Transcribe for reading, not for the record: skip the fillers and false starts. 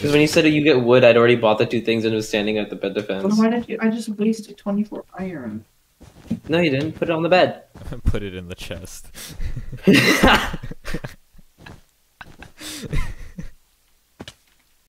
Because when you said you get wood, I'd already bought the 2 things and was standing at the bed But defense. why did you? I just wasted 24 iron. No, you didn't. Put it on the bed. Put it in the chest.